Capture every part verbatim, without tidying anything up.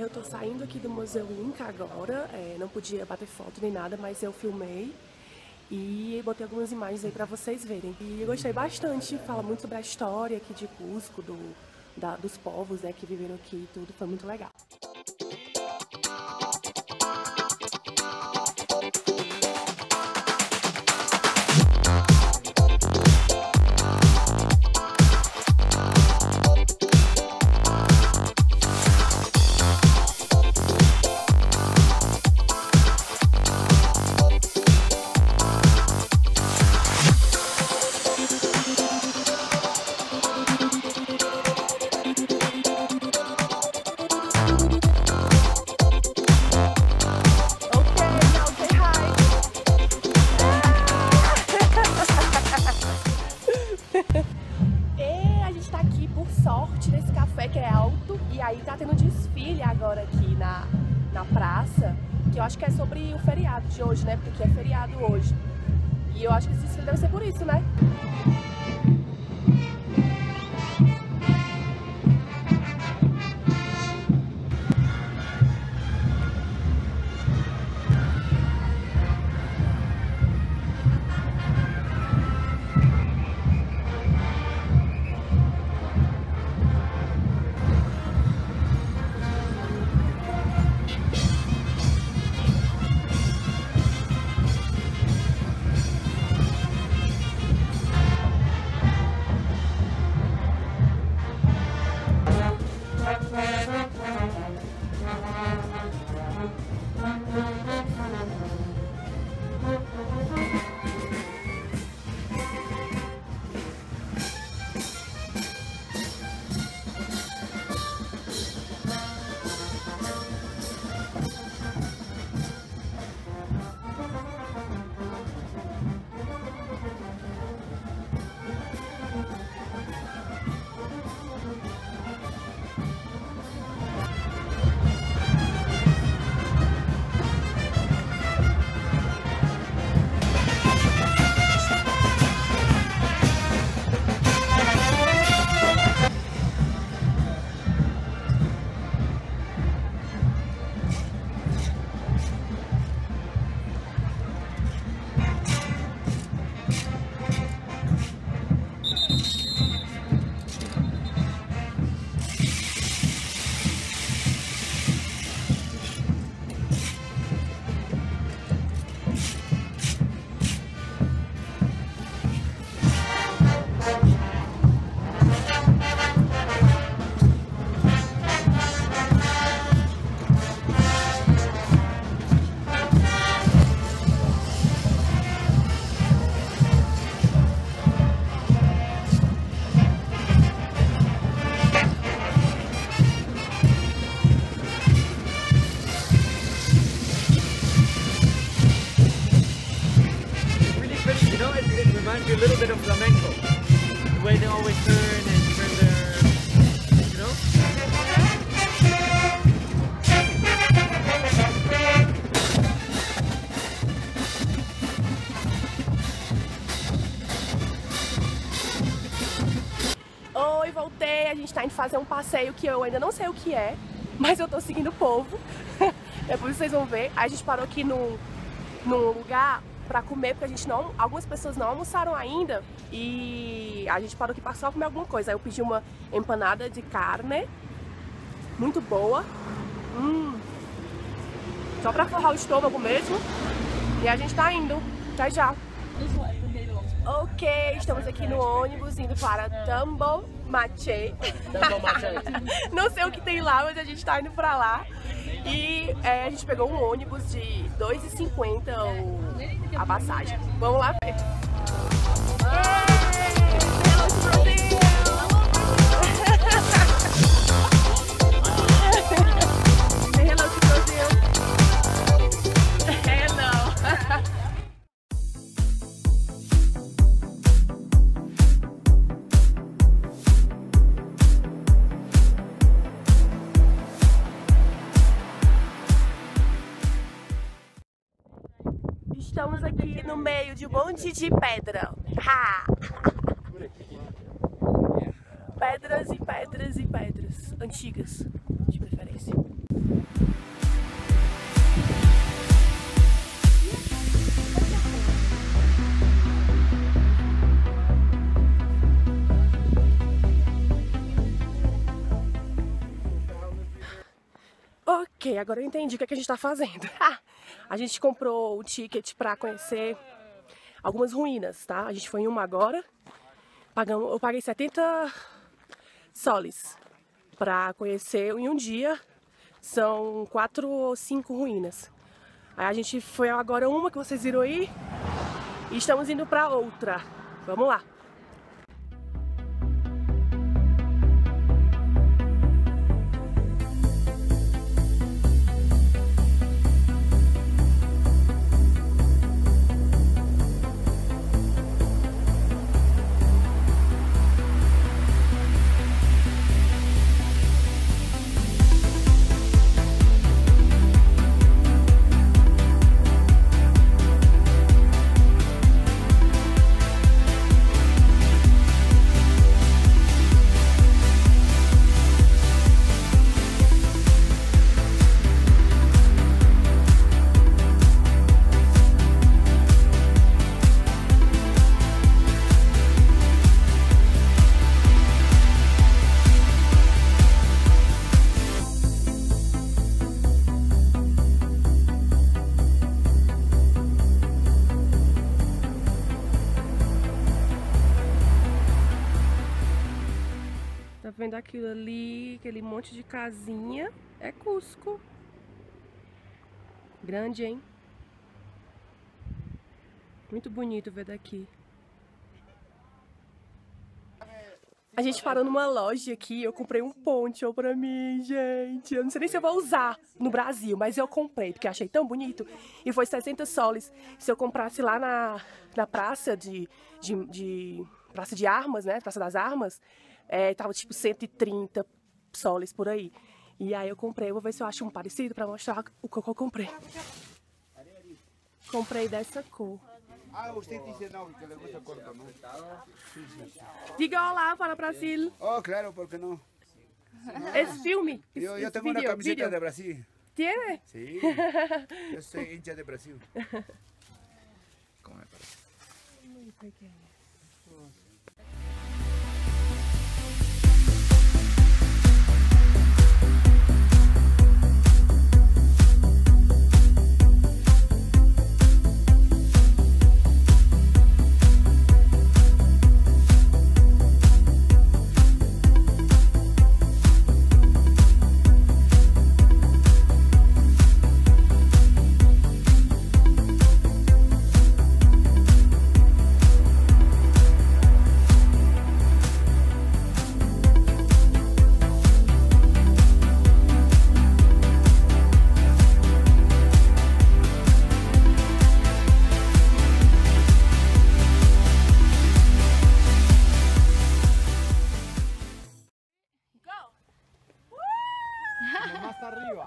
eu tô saindo aqui do Museu Inca agora, é, não podia bater foto nem nada, mas eu filmei e botei algumas imagens aí pra vocês verem. E eu gostei bastante, fala muito sobre a história aqui de Cusco, do, da, dos povos, né, que viveram aqui e tudo, foi muito legal. Sorte desse café que é alto, e aí tá tendo desfile agora aqui na, na praça, que eu acho que é sobre o feriado de hoje, né? Porque é feriado hoje. E eu acho que esse desfile deve ser por isso, né? A little bit of flamenco, the way they always turn and turn their, you know? Oi, voltei, a gente tá indo fazer um passeio que eu ainda não sei o que é, mas eu tô seguindo o povo, depois vocês vão ver. Aí a gente parou aqui num, num lugar pra comer, porque a gente não, algumas pessoas não almoçaram ainda e a gente parou aqui pra só comer alguma coisa. Aí eu pedi uma empanada de carne, muito boa, hum, só pra forrar o estômago mesmo, e a gente tá indo, até já. Ok, estamos aqui no ônibus indo para Tambo Mache. Não sei o que tem lá, mas a gente tá indo pra lá. E é, a gente pegou um ônibus de dois e cinquenta a passagem. Vamos lá ver. Estamos aqui no meio de um monte de pedra. Ha! Pedras e pedras e pedras. Antigas, de preferência. Ok, agora eu entendi o que, é que a gente tá fazendo. A gente comprou o ticket pra conhecer algumas ruínas, tá? A gente foi em uma agora. Pagamos, eu paguei setenta soles pra conhecer em um dia. São quatro ou cinco ruínas. Aí a gente foi agora uma que vocês viram aí. E estamos indo pra outra. Vamos lá. Tá vendo aquilo ali, aquele monte de casinha? É Cusco. Grande, hein? Muito bonito ver daqui. A gente parou numa loja aqui, eu comprei um poncho pra mim, gente. Eu não sei nem se eu vou usar no Brasil, mas eu comprei, porque eu achei tão bonito. E foi sessenta soles. Se eu comprasse lá na, na praça de, de, de... Praça de Armas, né? Praça das Armas. É, tava tipo cento e trinta soles por aí. E aí eu comprei, eu vou ver se eu acho um parecido pra mostrar o que eu comprei. Comprei dessa cor. Ah, você disse não, que le gusta corto, não? Sí, sí, sí. Diga olá para Brasil. Oh, claro, ¿por qué no? Esse filme. Yo, yo esse tengo una video, camiseta video. de Brasil. Tiene? Sí, yo soy hincha de Brasil. ¿Cómo me parece? Muy pequeño. Más arriba.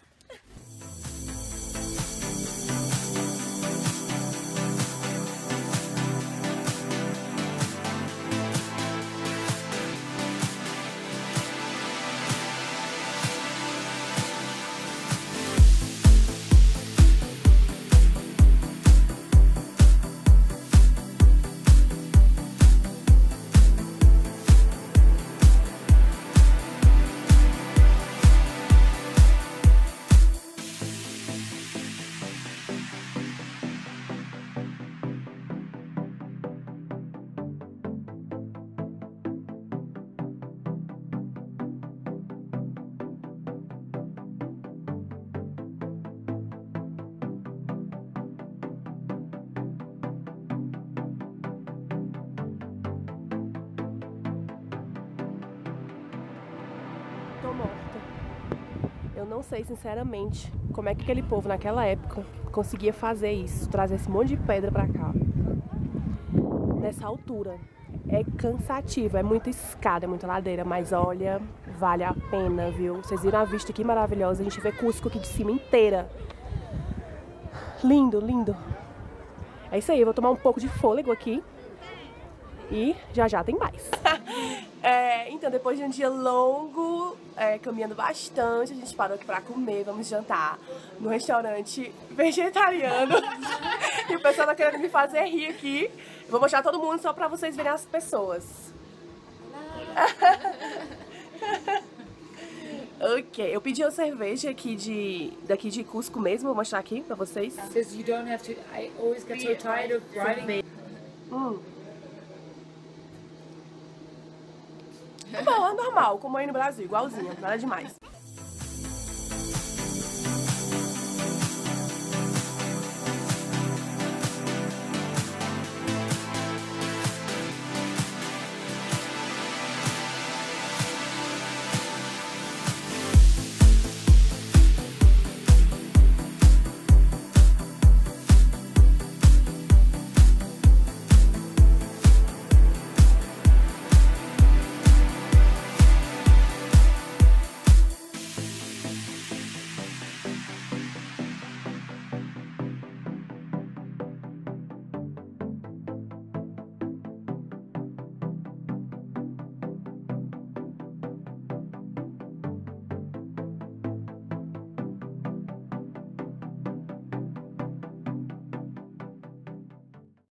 Tô morta. Eu não sei, sinceramente, como é que aquele povo naquela época conseguia fazer isso, trazer esse monte de pedra pra cá. Nessa altura. É cansativo, é muita escada, é muita ladeira, mas olha, vale a pena, viu? Vocês viram a vista que maravilhosa, a gente vê Cusco aqui de cima inteira. Lindo, lindo. É isso aí, eu vou tomar um pouco de fôlego aqui e já já tem mais. É, então, depois de um dia longo, é, caminhando bastante, a gente parou aqui pra comer, vamos jantar no restaurante vegetariano. E o pessoal tá querendo me fazer rir aqui. Eu vou mostrar todo mundo só pra vocês verem as pessoas. Ok, eu pedi uma cerveja aqui de, daqui de Cusco mesmo, vou mostrar aqui pra vocês. Says you don't have to. I always get so tired of writing. Hum. É boa, normal, como aí no Brasil, igualzinha, nada demais.